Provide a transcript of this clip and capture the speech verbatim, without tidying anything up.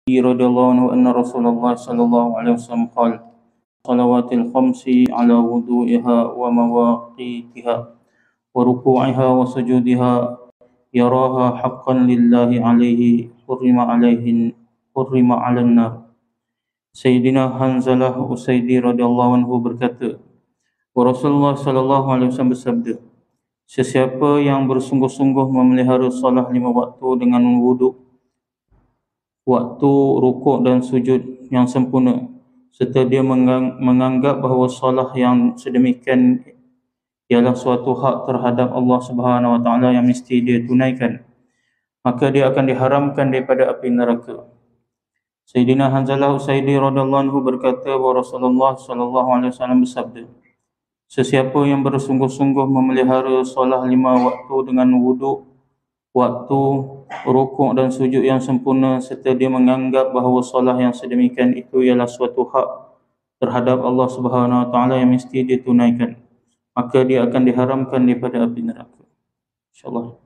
رضي الله عنه أن رسول الله صلى الله عليه وسلم قال صلوات الخمس على وضوئها ومواقيتها وركوعها وسجودها يراها حقا لله عليه حرم عليه حرم على النار. Sayyidina Hanzalah Usaidi radhiyallahu anhu berkata, Rasulullah sallallahu alaihi wasallam bersabda, sesiapa yang bersungguh-sungguh memelihara solat lima waktu dengan wuduk, waktu rukuk dan sujud yang sempurna, serta dia menganggap bahawa solat yang sedemikian ialah suatu hak terhadap Allah Subhanahu wa taala yang mesti dia tunaikan, maka dia akan diharamkan daripada api neraka. Sayyidina Hanzalah Usaidi radhiyallahu anhu berkata bahawa Rasulullah sallallahu alaihi wasallam bersabda, sesiapa yang bersungguh-sungguh memelihara solat lima waktu dengan wuduk, waktu rukuk dan sujud yang sempurna, serta dia menganggap bahawa solat yang sedemikian itu ialah suatu hak terhadap Allah Subhanahu wa taala yang mesti dia tunaikan, maka dia akan diharamkan daripada api neraka. InsyaAllah.